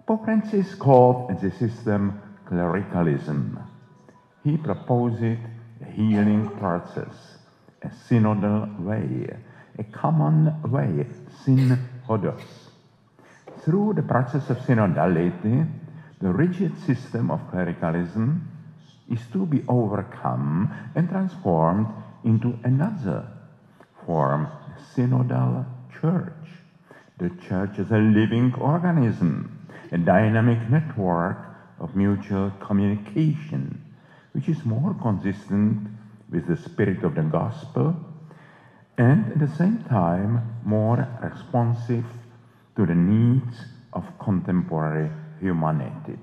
Pope Francis called the system clericalism. He proposed a healing process, a synodal way, a common way, synodos. Through the process of synodality, the rigid system of clericalism is to be overcome and transformed into another form, a synodal church. The church is a living organism, a dynamic network of mutual communication, which is more consistent with the spirit of the gospel and at the same time more responsive to the needs of contemporary humanity.